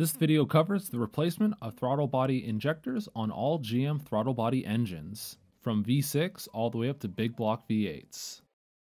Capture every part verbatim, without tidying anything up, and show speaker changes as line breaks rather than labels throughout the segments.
This video covers the replacement of throttle body injectors on all G M throttle body engines, from V six all the way up to big block V eights.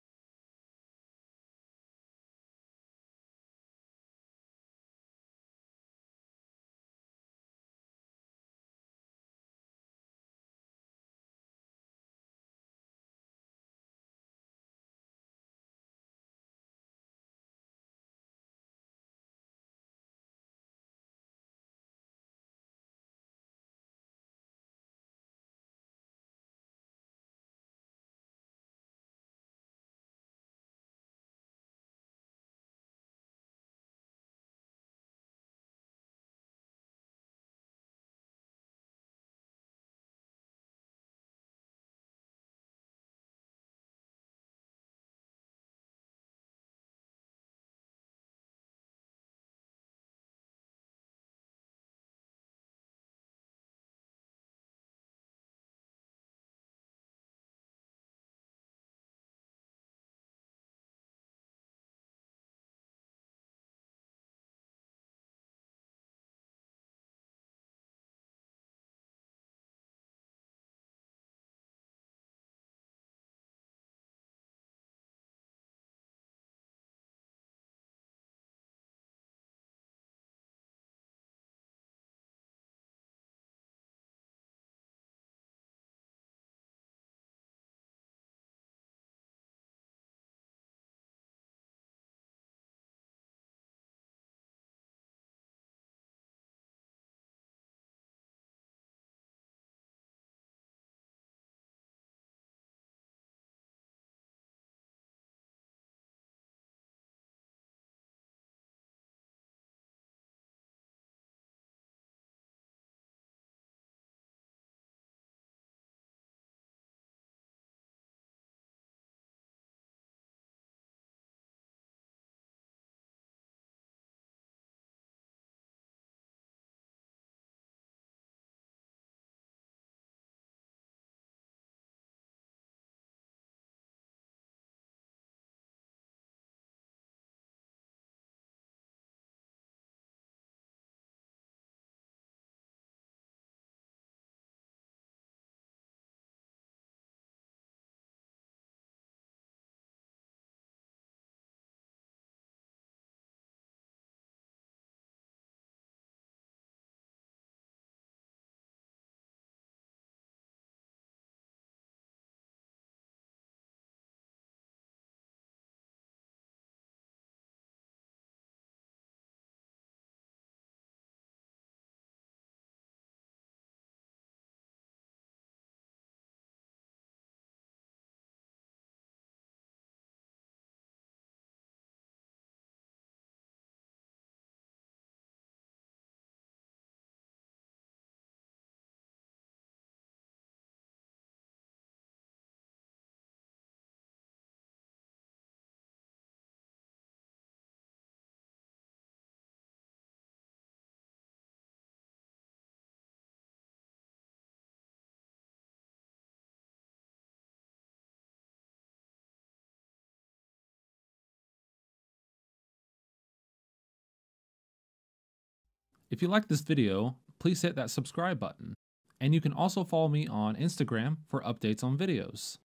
If you like this video, please hit that subscribe button. And you can also follow me on Instagram for updates on videos.